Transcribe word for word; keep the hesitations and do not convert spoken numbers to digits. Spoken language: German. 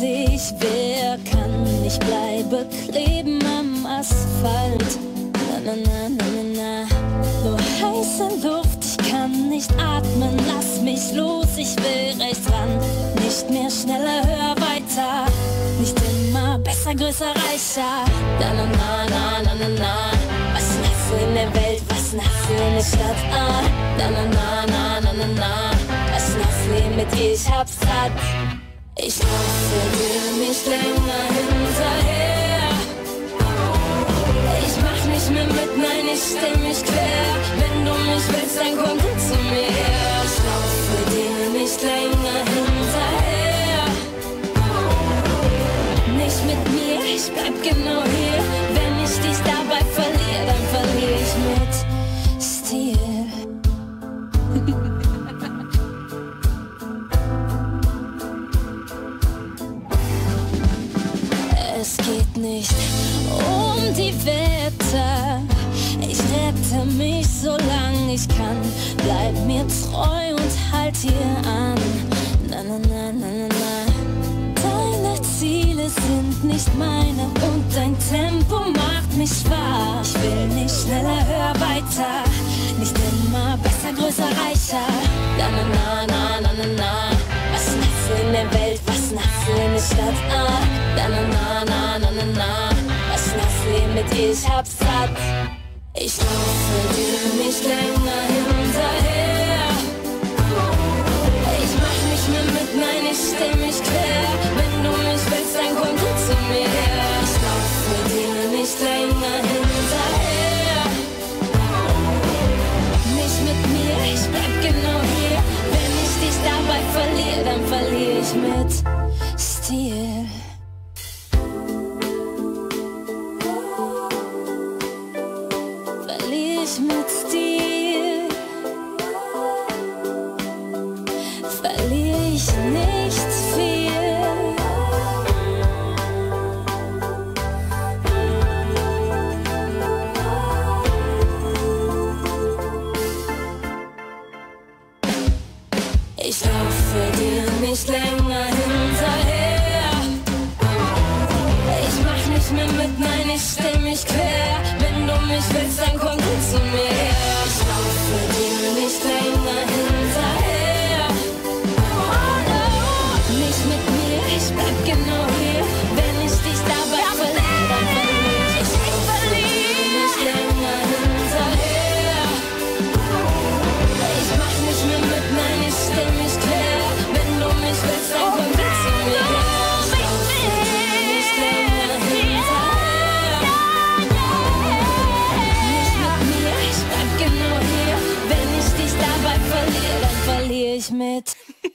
ich will, kann ich bleibe kleben am Asphalt. Na na na na na na, nur heiße Luft, ich kann nicht atmen, lass mich los, ich will rechts ran. Nicht mehr schneller, höher, weiter, nicht immer besser, größer, reicher. Na na na na na na na, was hast du in der Welt, was hast du in der Stadt? Ah, na na na na na na na, was hast du mit dir, ich hab's satt. Ich laufe dir nicht länger hinterher. Ich mach nicht mehr mit, nein, ich stell mich quer. Wenn du mich willst, dann komm du zu mir her. Ich laufe dir nicht länger hinterher. Nicht mit mir, ich bleib genau hier. Wenn ich dich dabei verliere, dann verliere ich mit Stil. Es geht nicht um die Wette, ich rette mich solang ich kann. Bleib mir treu und halt hier an. Na na na na na na. Deine Ziele sind nicht meine und dein Tempo macht mich schwach. Ich will nicht schneller, höher, weiter, nicht immer besser, größer, reicher. Na na na na na na na, was hast du in der Welt, was hast du in der Stadt? Ah, na na na na na na na, was hast du mit dir, ich hab's satt. Ich laufe dir nicht länger hinterher. Ich mach nicht mehr mit, nein, ich stell mich quer. Wenn du mich willst, dann komm du zu mir her. Ich laufe dir nicht länger hinterher. Nicht mit mir, ich bleib genau hier. Wenn ich dich dabei verliere, dann verliere ich mit Stil. Verliere ich mit Stil. Verliere ich nicht viel. Ich laufe dir nicht länger hinterher. Ich mach nicht mehr mit, nein, ich stell mich quer. Wenn du mich willst, dann komm du zu mir her. Ich laufe dir nicht länger hinterher. Oh no, nicht mit mir, ich bleib genau hier. Wenn ich dich dabei verliere, dann verliere ich. Ich verliere dir nicht länger hinterher. Ich mach nicht mehr mit, nein, ich stell mich quer. Wenn du mich willst, dann komm du zu mir her. Ich laufe dir nicht länger hinterher. Nicht mit mir, ich bleib genau hier. Wenn ich dich dabei verliere, dann verliere ich mit